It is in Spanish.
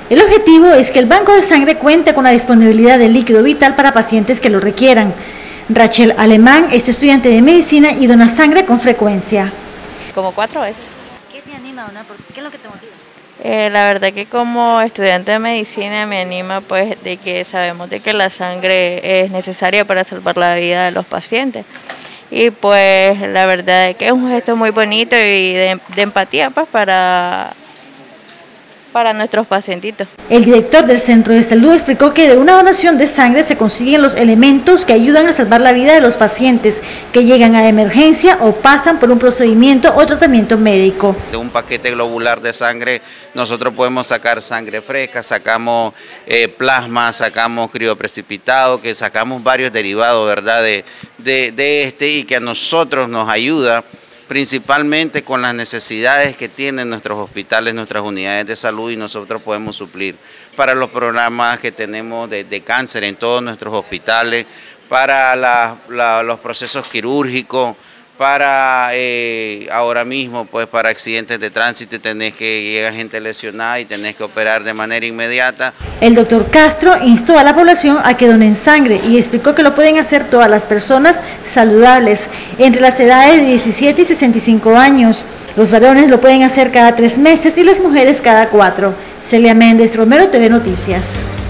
El objetivo es que el banco de sangre cuente con la disponibilidad de líquido vital para pacientes que lo requieran. Rachel Alemán es estudiante de medicina y dona sangre con frecuencia. Como 4 veces. ¿Qué te anima a donar? ¿Qué es lo que te motiva? La verdad que como estudiante de medicina me anima pues de que sabemos de que la sangre es necesaria para salvar la vida de los pacientes. Y pues la verdad es que es un gesto muy bonito y de empatía pues para nuestros pacientitos. El director del centro de salud explicó que de una donación de sangre se consiguen los elementos que ayudan a salvar la vida de los pacientes que llegan a emergencia o pasan por un procedimiento o tratamiento médico. De un paquete globular de sangre nosotros podemos sacar sangre fresca, sacamos plasma, sacamos crioprecipitado, que sacamos varios derivados, ¿verdad? de este, y que a nosotros nos ayuda principalmente con las necesidades que tienen nuestros hospitales, nuestras unidades de salud, y nosotros podemos suplir para los programas que tenemos de cáncer en todos nuestros hospitales, para los procesos quirúrgicos, para ahora mismo pues para accidentes de tránsito y tenés que llegar gente lesionada y tenés que operar de manera inmediata. El doctor Castro instó a la población a que donen sangre y explicó que lo pueden hacer todas las personas saludables entre las edades de 17 y 65 años. Los varones lo pueden hacer cada 3 meses y las mujeres cada 4. Celia Méndez Romero, TV Noticias.